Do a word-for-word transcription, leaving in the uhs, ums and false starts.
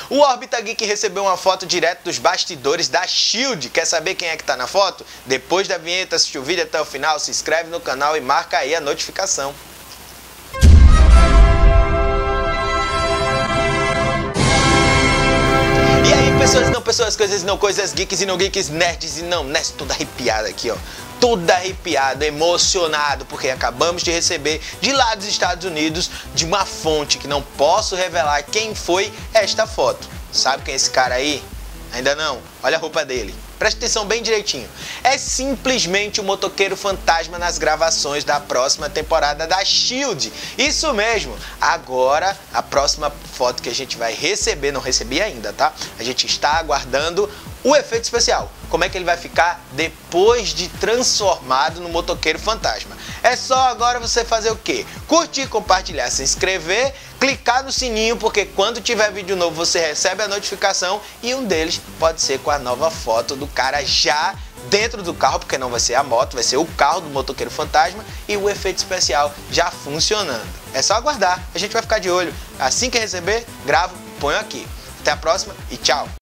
O Órbita Geek recebeu uma foto direto dos bastidores da Shield. Quer saber quem é que tá na foto? Depois da vinheta, assiste o vídeo até o final, se inscreve no canal e marca aí a notificação. E aí, pessoas e não pessoas, coisas e não coisas, geeks e não geeks, nerds e não nerds, toda arrepiada aqui, ó. Todo arrepiado, emocionado, porque acabamos de receber de lá dos Estados Unidos, de uma fonte que não posso revelar quem foi esta foto. Sabe quem é esse cara aí? Ainda não? Olha a roupa dele. Preste atenção bem direitinho. É simplesmente o motoqueiro fantasma nas gravações da próxima temporada da Shield. Isso mesmo. Agora, a próxima foto que a gente vai receber, não recebi ainda, tá? A gente está aguardando o efeito especial. Como é que ele vai ficar depois de transformado no motoqueiro fantasma. É só agora você fazer o quê? Curtir, compartilhar, se inscrever, clicar no sininho, porque quando tiver vídeo novo você recebe a notificação e um deles pode ser com a nova foto do cara já dentro do carro, porque não vai ser a moto, vai ser o carro do motoqueiro fantasma e o efeito especial já funcionando. É só aguardar, a gente vai ficar de olho. Assim que receber, gravo, ponho aqui. Até a próxima e tchau!